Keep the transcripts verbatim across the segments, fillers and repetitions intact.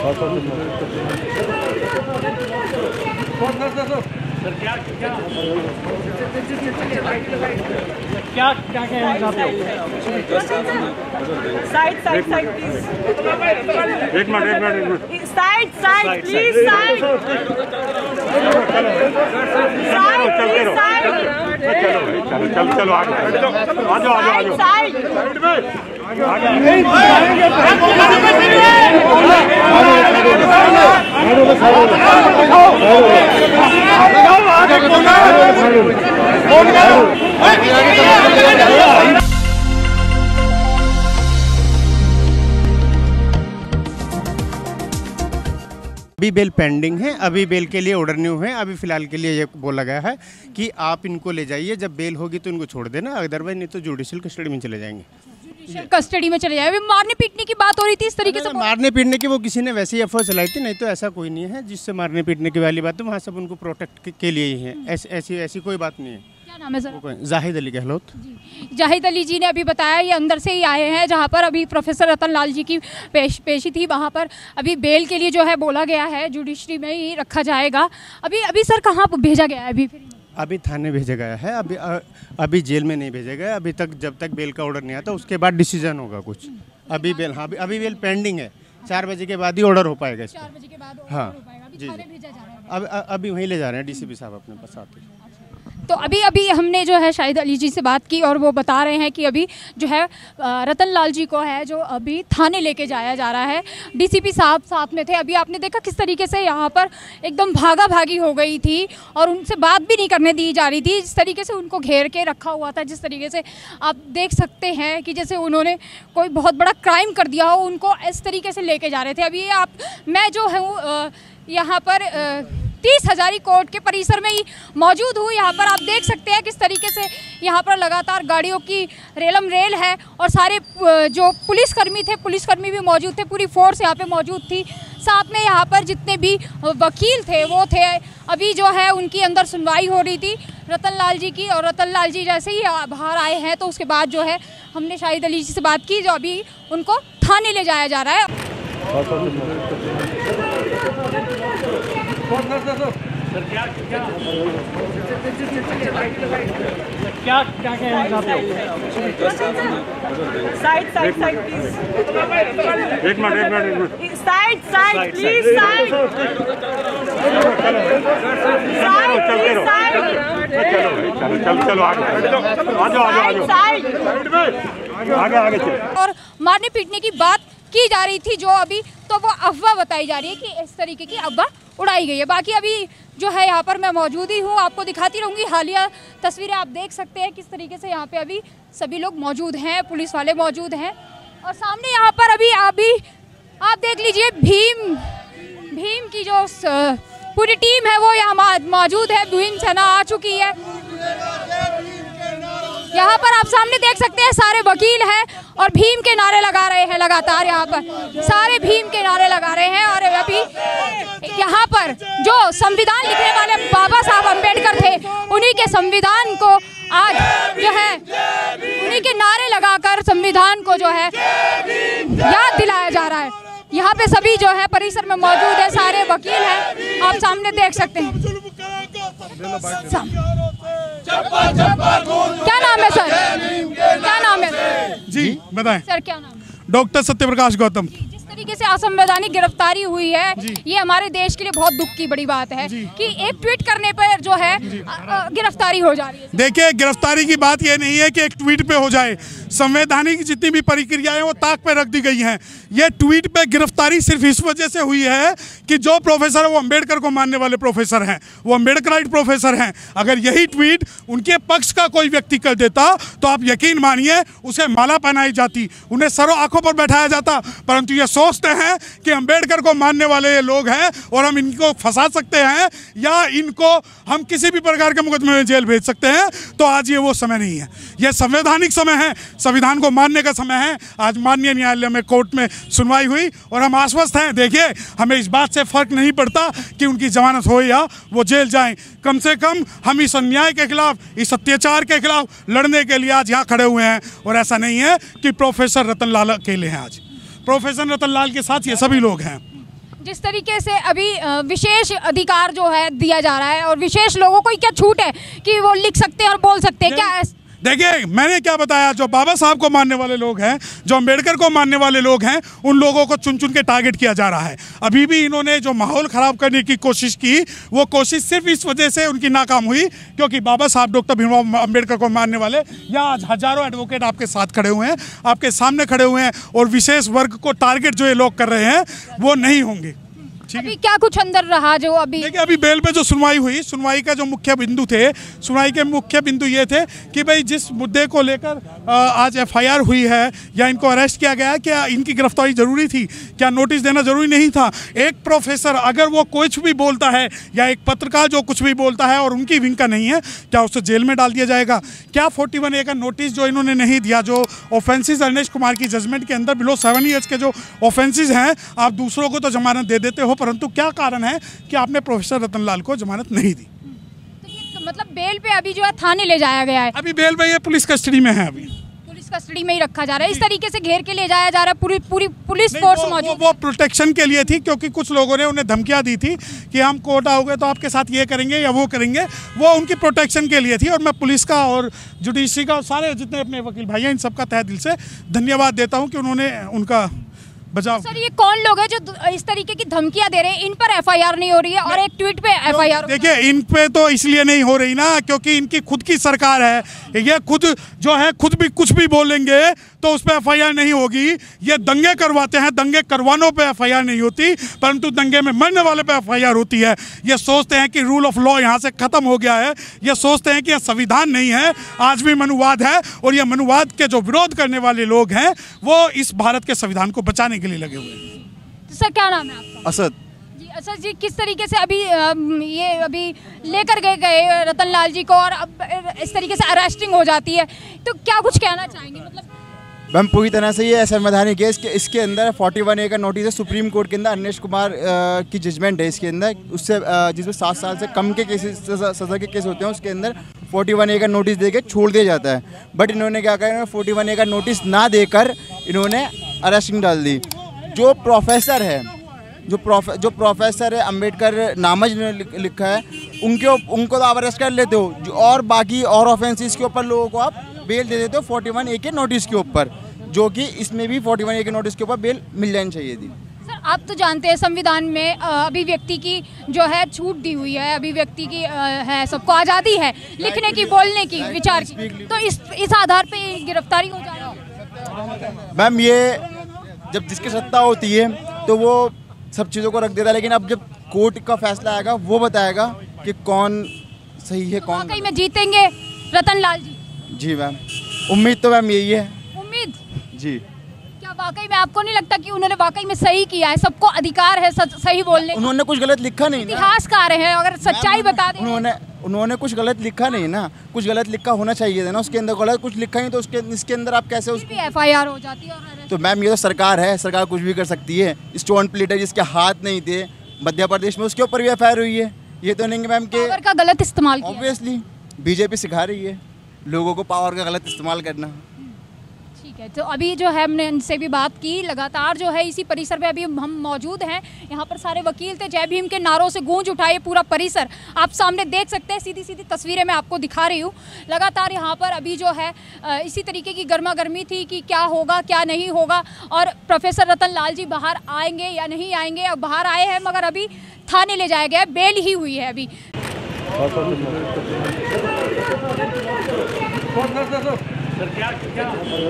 Sir क्या क्या क्या क्या कहना चाहते हो? Side side side please. एक मिनट एक मिनट एक minute side side please side चलते रहो चलो चलो चलो चलो आगे आ जाओ आ जाओ आ जाओ साइड अभी बेल पेंडिंग है, अभी बेल के लिए ऑर्डर नहीं हुए हैं। अभी फिलहाल के लिए ये बोला गया है कि आप इनको ले जाइए, जब बेल होगी तो इनको छोड़ देना, अदरवाइज नहीं तो जुडिशियल कस्टडी में चले जाएंगे। जुडिशियल कस्टडी में चले जाएंगे। मारने पीटने की बात हो रही थी इस तरीके से। मारने पीटने की वो किसी ने वैसे ही अफवाह चलाई थी, नहीं तो ऐसा कोई नहीं है जिससे मारने पीटने की वाली बात है। वहाँ सब उनको प्रोटेक्ट के लिए ही है, ऐसी ऐसी ऐसी कोई बात नहीं है। क्या नाम है सर? जाहिद अली गहलोत। जाहिद अली जी ने अभी बताया ये अंदर से ही आए हैं, जहाँ पर अभी प्रोफेसर रतन लाल जी की पेश पेशी थी, वहाँ पर अभी बेल के लिए जो है बोला गया है जुडिशरी में ही रखा जाएगा। अभी अभी सर कहाँ भेजा गया है? अभी अभी थाने भेजा गया है, अभी अभी जेल में नहीं भेजा गया अभी तक। जब तक बेल का ऑर्डर नहीं आता उसके बाद डिसीजन होगा कुछ। अभी बेल हाँ अभी बेल पेंडिंग है, चार बजे के बाद ही ऑर्डर हो पाएगा इसका। चार बजे के बाद हाँ हो पाएगा। अभी जी थाने भेजा जा रहा है। अब अभी वहीं ले जा रहे हैं डीसीपी साहब अपने पास आते। तो अभी अभी हमने जो है शाहिद अली जी से बात की और वो बता रहे हैं कि अभी जो है रतन लाल जी को है जो अभी थाने लेके जाया जा रहा है। डीसीपी साहब साथ में थे। अभी आपने देखा किस तरीके से यहाँ पर एकदम भागा भागी हो गई थी और उनसे बात भी नहीं करने दी जा रही थी। जिस तरीके से उनको घेर के रखा हुआ था, जिस तरीके से आप देख सकते हैं कि जैसे उन्होंने कोई बहुत बड़ा क्राइम कर दिया हो, उनको इस तरीके से लेके जा रहे थे। अभी आप मैं जो हूँ यहाँ पर तीस हजारी कोर्ट के परिसर में ही मौजूद हूँ। यहाँ पर आप देख सकते हैं किस तरीके से यहाँ पर लगातार गाड़ियों की रेलम रेल है और सारे जो पुलिसकर्मी थे, पुलिसकर्मी भी मौजूद थे, पूरी फोर्स यहाँ पे मौजूद थी। साथ में यहाँ पर जितने भी वकील थे वो थे। अभी जो है उनकी अंदर सुनवाई हो रही थी रतन लाल जी की, और रतन लाल जी जैसे ही बाहर आए हैं तो उसके बाद जो है हमने शाहिद अली जी से बात की, जो अभी उनको थाने ले जाया जा रहा है। सर क्या क्या क्या क्या कहना चाहते हो? Side side side please. एक मिनट एक मिनट एक minute side side please side चलते रहो चलो चलो चलो चलो आगे आ जाओ आ जाओ आ जाओ आगे आगे चलो। और मारने पीटने की बात की जा रही थी जो अभी, तो वो अफवाह बताई जा रही है कि इस तरीके की अफवाह उड़ाई गई है। बाकी अभी जो है यहाँ पर मैं मौजूद ही हूँ, आपको दिखाती रहूँगी हालिया तस्वीरें। आप देख सकते हैं किस तरीके से यहाँ पे अभी सभी लोग मौजूद हैं, पुलिस वाले मौजूद हैं। और सामने यहाँ पर अभी अभी आप देख लीजिए भीम भीम की जो पूरी टीम है वो यहाँ मौजूद है। भीम सेना आ चुकी है। यहाँ पर आप सामने देख सकते हैं सारे वकील हैं और भीम के नारे लगा रहे हैं लगातार। यहाँ पर सारे भीम के नारे लगा रहे हैं। और अभी यहाँ पर जो संविधान लिखने वाले बाबा साहब अम्बेडकर थे, उन्हीं के संविधान को आज जो है उन्हीं के नारे लगाकर संविधान को जो है याद दिलाया जा रहा है। यहाँ पे सभी जो है परिसर में मौजूद है, सारे वकील हैं, आप सामने देख सकते हैं। क्या नाम है सर? क्या नाम है जी बताएं सर? क्या नाम है? डॉक्टर सत्यप्रकाश गौतम। जिस तरीके से असंवैधानिक गिरफ्तारी हुई है, ये हमारे देश के लिए बहुत दुख की बड़ी बात है कि एक ट्वीट करने पर जो है गिरफ्तारी हो जा रही है। देखिए, गिरफ्तारी की बात ये नहीं है कि एक ट्वीट पे हो जाए। संवैधानिक जितनी भी प्रक्रियाएं वो ताक पे रख दी गई हैं। ये ट्वीट पे गिरफ्तारी सिर्फ इस वजह से हुई है कि जो प्रोफेसर है वो अम्बेडकर को मानने वाले प्रोफेसर हैं, वो अम्बेडकराइट प्रोफेसर हैं। अगर यही ट्वीट उनके पक्ष का कोई व्यक्ति कर देता तो आप यकीन मानिए उसे माला पहनाई जाती, उन्हें सरों आंखों पर बैठाया जाता। परंतु ये सोचते हैं कि अम्बेडकर को मानने वाले ये लोग हैं और हम इनको फंसा सकते हैं या इनको हम किसी भी प्रकार के मुकदमे में जेल भेज सकते हैं। तो आज ये वो समय नहीं है, यह संवैधानिक समय है, संविधान को मानने का समय है। आज माननीय न्यायालय में कोर्ट में सुनवाई हुई और हम आश्वस्त हैं। देखिए, हमें इस बात से फर्क नहीं पड़ता कि उनकी जमानत हो या वो जेल जाएं। कम से कम हम इस अन्याय के खिलाफ, इस अत्याचार के खिलाफ लड़ने के लिए आज यहाँ खड़े हुए हैं। और ऐसा नहीं है कि प्रोफेसर रतन लाल अकेले हैं, आज प्रोफेसर रतन लाल के साथ ये सभी लोग हैं। जिस तरीके से अभी अ, विशेष अधिकार जो है दिया जा रहा है और विशेष लोगों को क्या छूट है कि वो लिख सकते हैं और बोल सकते हैं, क्या ऐस- देखिए मैंने क्या बताया, जो बाबा साहब को मानने वाले लोग हैं, जो अम्बेडकर को मानने वाले लोग हैं, उन लोगों को चुन चुन के टारगेट किया जा रहा है। अभी भी इन्होंने जो माहौल ख़राब करने की कोशिश की, वो कोशिश सिर्फ इस वजह से उनकी नाकाम हुई क्योंकि बाबा साहब डॉक्टर भीमराव अम्बेडकर को मानने वाले या आज हजारों एडवोकेट आपके साथ खड़े हुए हैं, आपके सामने खड़े हुए हैं, और विशेष वर्ग को टारगेट जो ये लोग कर रहे हैं वो नहीं होंगे। अभी क्या कुछ अंदर रहा जो अभी देखिए अभी बेल पे जो सुनवाई हुई, सुनवाई का जो मुख्य बिंदु थे, सुनवाई के मुख्य बिंदु ये थे कि भाई जिस मुद्दे को लेकर आज एफआईआर हुई है या इनको अरेस्ट किया गया है, क्या इनकी गिरफ्तारी जरूरी थी, क्या नोटिस देना जरूरी नहीं था? एक प्रोफेसर अगर वो कुछ भी बोलता है या एक पत्रकार जो कुछ भी बोलता है और उनकी विंग का नहीं है, क्या उसे जेल में डाल दिया जाएगा? क्या फोर्टी वन ए का नोटिस जो इन्होंने नहीं दिया, जो ऑफेंसेस अनिश कुमार की जजमेंट के अंदर बिलो सेवन ईयर्स के जो ऑफेंसेस हैं, आप दूसरों को तो जमानत दे देते हो, परंतु क्या कारण है कि आपने प्रोफेसर रतनलाल को जमानत नहीं दी? तो ये मतलब बेल पे अभी जो है थाने ले जाया गया है, अभी बेल पे ये पुलिस कस्टडी में है, अभी पुलिस कस्टडी में ही रखा जा रहा है, इस तरीके से घेर के ले जाया जा रहा है, पूरी पूरी पुलिस नहीं, फोर्स वो, वो, मौजूद। वो प्रोटेक्शन के लिए थी क्योंकि कुछ लोगों ने उन्हें धमकियां दी थी कि हम कोर्ट आओगे तो आपके साथ ये करेंगे या वो करेंगे, वो उनकी प्रोटेक्शन के लिए थी। और मैं पुलिस का और जुडिशरी का और सारे जितने अपने वकील भाई हैं, इन सबका तहे दिल से धन्यवाद देता हूँ कि उन्होंने उनका बचाव। सर ये कौन लोग हैं जो इस तरीके की धमकियां दे रहे हैं? इन पर एफआईआर नहीं हो रही है और एक ट्वीट पे एफआईआर। देखिए इन पे तो इसलिए नहीं हो रही ना क्योंकि इनकी खुद की सरकार है, ये खुद जो है खुद भी कुछ भी बोलेंगे तो उस पर एफआईआर नहीं होगी। ये दंगे करवाते हैं, दंगे करवानों पे एफआईआर नहीं होती, परंतु दंगे में मरने वाले पे एफआईआर होती है। ये सोचते हैं कि रूल ऑफ लॉ यहाँ से खत्म हो गया है, ये सोचते हैं कि यह संविधान नहीं है, आज भी मनुवाद है, और ये मनुवाद के जो विरोध करने वाले लोग हैं वो इस भारत के संविधान को बचाने के लिए लगे हुए हैं। तो सर क्या नाम है आपका? असद। जी असद जी, किस तरीके से अभी अम, ये अभी लेकर गए गए रतन लाल जी को और अब इस तरीके से अरेस्टिंग हो जाती है, तो क्या कुछ कहना चाहेंगे? मतलब मैम पूरी तरह से ये असंवैधानिक है। इसके इसके अंदर फोर्टी वन ए का नोटिस है सुप्रीम कोर्ट के अंदर, अनिश कुमार आ, की जजमेंट है इसके अंदर, उससे आ, जिसमें सात साल से कम के केसेस सजा, सजा के केस होते हैं, उसके अंदर फोर्टी वन ए का नोटिस देके छोड़ दिया जाता है। बट इन्होंने क्या करा, इन्होंने फोर्टी वन ए का नोटिस ना देकर इन्होंने अरेस्टिंग डाल दी। जो प्रोफेसर है जो प्रोफे जो प्रोफेसर है अम्बेडकर नामज ने लिखा है, उनके उनको तो आप अरेस्ट कर लेते हो, जो और बाकी और ऑफेंसेस के ऊपर लोगों को आप बेल दे देते हो फोर्टी वन ए के नोटिस के ऊपर, जो कि इसमें भी फोर्टी वन ए के नोटिस के ऊपर बेल मिल जानी चाहिए थी। सर आप तो जानते हैं संविधान में अ, अभिव्यक्ति की जो है छूट दी हुई है, अभिव्यक्ति की अ, है, सबको आज़ादी है लिखने की, बोलने की, विचार की, तो इस इस आधार पे गिरफ्तारी हो जा रही है। मैम ये जब जिसकी सत्ता होती है तो वो सब चीज़ों को रख देता है, लेकिन अब जब कोर्ट का फैसला आएगा वो बताएगा कि कौन सही है कौन। वाकई में जीतेंगे रतन लाल जी? जी मैम, उम्मीद तो मैम यही है। उम्मीद जी। क्या वाकई में आपको नहीं लगता कि उन्होंने वाकई में सही किया है? सबको अधिकार है सच, सही बोलने का। उन्होंने कुछ गलत लिखा नहीं ना। इतिहासकार हैं, अगर सच्चाई बता दें। उन्होंने उन्होंने कुछ गलत लिखा नहीं ना, कुछ गलत लिखा होना चाहिए था ना उसके अंदर, गलत कुछ लिखा ही तो उसके इसके अंदर आप कैसे उस भी एफआईआर हो जाती है और arrest- तो मैम ये तो सरकार है, सरकार कुछ भी कर सकती है। स्टोन प्लेटर जिसके हाथ नहीं थे मध्य प्रदेश में, उसके ऊपर भी एफ आई आर हुई है। ये तो नहीं कि मैम के पावर का गलत इस्तेमाल किया। ऑब्वियसली बीजेपी सिखा रही है लोगों को पावर का गलत इस्तेमाल करना। ठीक है, तो अभी जो है हमने इनसे भी बात की, लगातार जो है इसी परिसर में अभी हम मौजूद हैं। यहाँ पर सारे वकील थे, जय भीम के नारों से गूंज उठा ये पूरा परिसर आप सामने देख सकते हैं, सीधी सीधी तस्वीरें मैं आपको दिखा रही हूँ। लगातार यहाँ पर अभी जो है इसी तरीके की गर्मा गर्मी थी कि क्या होगा क्या नहीं होगा, और प्रोफेसर रतन लाल जी बाहर आएंगे या नहीं आएंगे। अब बाहर आए हैं मगर अभी थाने ले जाया गया, बेल ही हुई है अभी। सर क्या क्या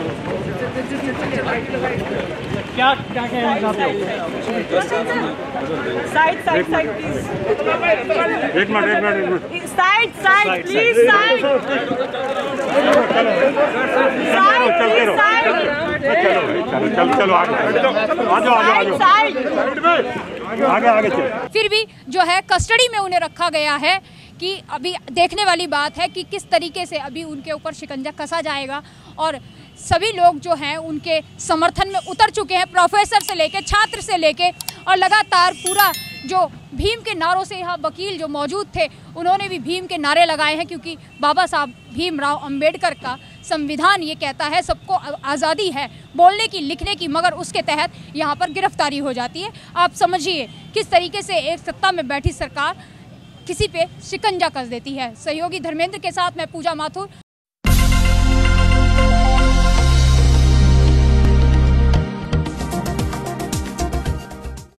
क्या क्या कहना चाहते हो? साइड साइड साइड प्लीज, एक मिनट एक मिनट एक minute side side please, side चलते रहो चलो चलो चलो आगे आ जाओ आ जाओ साइड आगे आगे चलो। फिर भी जो है कस्टडी में उन्हें रखा गया है कि अभी देखने वाली बात है कि किस तरीके से अभी उनके ऊपर शिकंजा कसा जाएगा। और सभी लोग जो हैं उनके समर्थन में उतर चुके हैं, प्रोफेसर से लेके छात्र से लेके, और लगातार पूरा जो भीम के नारों से यहाँ वकील जो मौजूद थे उन्होंने भी भीम के नारे लगाए हैं, क्योंकि बाबा साहब भीमराव अंबेडकर का संविधान ये कहता है सबको आज़ादी है बोलने की, लिखने की, मगर उसके तहत यहाँ पर गिरफ्तारी हो जाती है। आप समझिए किस तरीके से एक सत्ता में बैठी सरकार किसी पे शिकंजा कस देती है। सहयोगी धर्मेंद्र के साथ मैं पूजा माथुर।